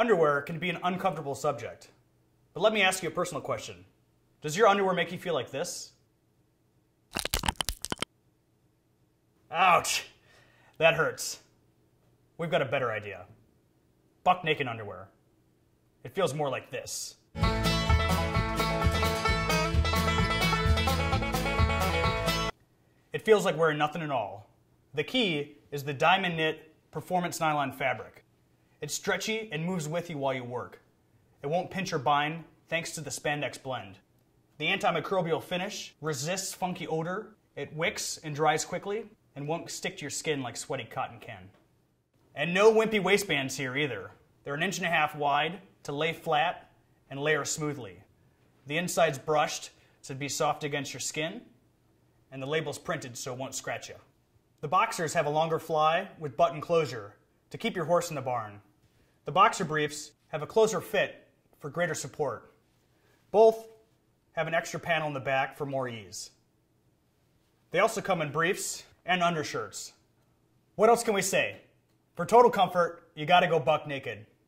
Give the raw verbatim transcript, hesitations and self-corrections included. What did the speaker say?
Underwear can be an uncomfortable subject. But let me ask you a personal question. Does your underwear make you feel like this? Ouch! That hurts. We've got a better idea. Buck naked underwear. It feels more like this. It feels like wearing nothing at all. The key is the diamond knit performance nylon fabric. It's stretchy and moves with you while you work. It won't pinch or bind thanks to the spandex blend. The antimicrobial finish resists funky odor, it wicks and dries quickly, and won't stick to your skin like sweaty cotton can. And no wimpy waistbands here either. They're an inch and a half wide to lay flat and layer smoothly. The inside's brushed to be soft against your skin, and the label's printed so it won't scratch you. The boxers have a longer fly with button closure to keep your horse in the barn. The boxer briefs have a closer fit for greater support. Both have an extra panel in the back for more ease. They also come in briefs and undershirts. What else can we say? For total comfort, you gotta go buck naked.